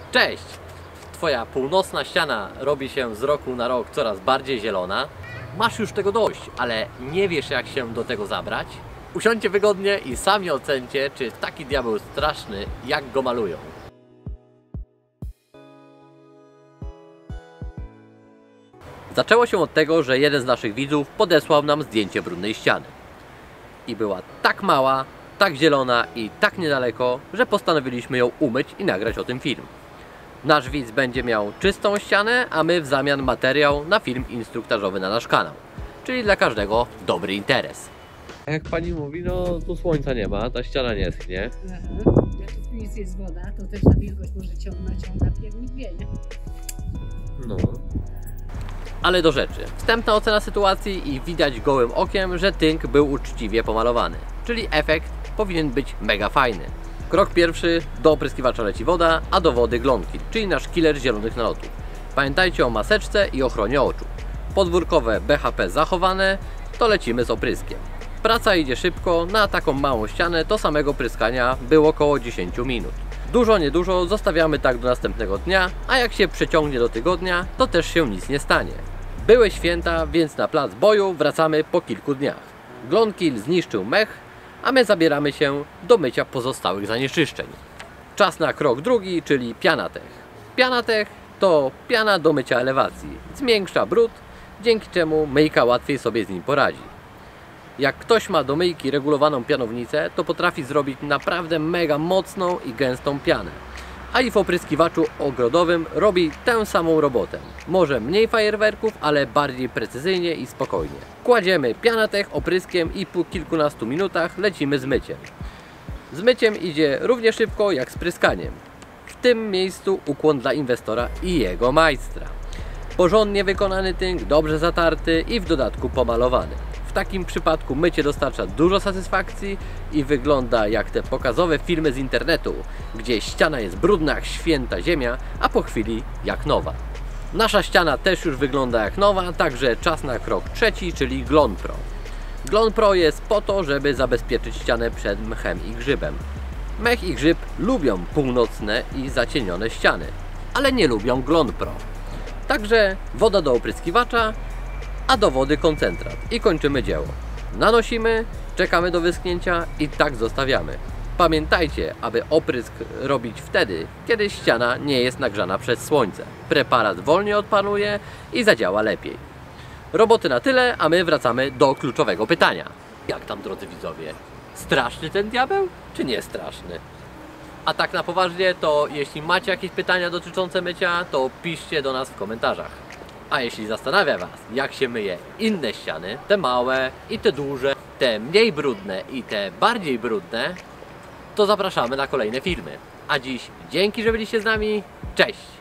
Cześć! Twoja północna ściana robi się z roku na rok coraz bardziej zielona. Masz już tego dość, ale nie wiesz, jak się do tego zabrać? Usiądźcie wygodnie i sami ocencie, czy taki diabeł straszny, jak go malują. Zaczęło się od tego, że jeden z naszych widzów podesłał nam zdjęcie brudnej ściany. I była tak mała, tak zielona i tak niedaleko, że postanowiliśmy ją umyć i nagrać o tym film. Nasz widz będzie miał czystą ścianę, a my w zamian materiał na film instruktażowy na nasz kanał. Czyli dla każdego dobry interes. Jak pani mówi, no tu słońca nie ma, ta ściana nie schnie. Jak tu nic jest woda, to też na wilgoć może naciąga piernik wieje. No. Ale do rzeczy. Wstępna ocena sytuacji i widać gołym okiem, że tynk był uczciwie pomalowany. Czyli efekt powinien być mega fajny. Krok pierwszy, do opryskiwacza leci woda, a do wody glonki, czyli nasz killer zielonych nalotów. Pamiętajcie o maseczce i ochronie oczu. Podwórkowe BHP zachowane, to lecimy z opryskiem. Praca idzie szybko, na taką małą ścianę to samego pryskania było około 10 minut. Dużo, niedużo zostawiamy tak do następnego dnia, a jak się przeciągnie do tygodnia, to też się nic nie stanie. Były święta, więc na plac boju wracamy po kilku dniach. Glonkill zniszczył mech, a my zabieramy się do mycia pozostałych zanieczyszczeń. Czas na krok drugi, czyli pianatech. Pianatech to piana do mycia elewacji. Zwiększa brud, dzięki czemu myjka łatwiej sobie z nim poradzi. Jak ktoś ma do myjki regulowaną pianownicę, to potrafi zrobić naprawdę mega mocną i gęstą pianę. A i w opryskiwaczu ogrodowym robi tę samą robotę. Może mniej fajerwerków, ale bardziej precyzyjnie i spokojnie. Kładziemy pianatech opryskiem i po kilkunastu minutach lecimy z myciem. Z myciem idzie równie szybko jak z pryskaniem. W tym miejscu ukłon dla inwestora i jego majstra. Porządnie wykonany tynk, dobrze zatarty i w dodatku pomalowany. W takim przypadku mycie dostarcza dużo satysfakcji i wygląda jak te pokazowe filmy z internetu, gdzie ściana jest brudna jak święta ziemia, a po chwili jak nowa. Nasza ściana też już wygląda jak nowa, także czas na krok trzeci, czyli Glon Pro. Glon Pro jest po to, żeby zabezpieczyć ścianę przed mchem i grzybem. Mech i grzyb lubią północne i zacienione ściany, ale nie lubią Glon Pro. Także woda do opryskiwacza, a do wody koncentrat i kończymy dzieło. Nanosimy, czekamy do wyschnięcia i tak zostawiamy. Pamiętajcie, aby oprysk robić wtedy, kiedy ściana nie jest nagrzana przez słońce. Preparat wolniej odparuje i zadziała lepiej. Roboty na tyle, a my wracamy do kluczowego pytania. Jak tam, drodzy widzowie? Straszny ten diabeł, czy nie straszny? A tak na poważnie, to jeśli macie jakieś pytania dotyczące mycia, to piszcie do nas w komentarzach. A jeśli zastanawia Was, jak się myje inne ściany, te małe i te duże, te mniej brudne i te bardziej brudne, to zapraszamy na kolejne filmy. A dziś dzięki, że byliście z nami. Cześć!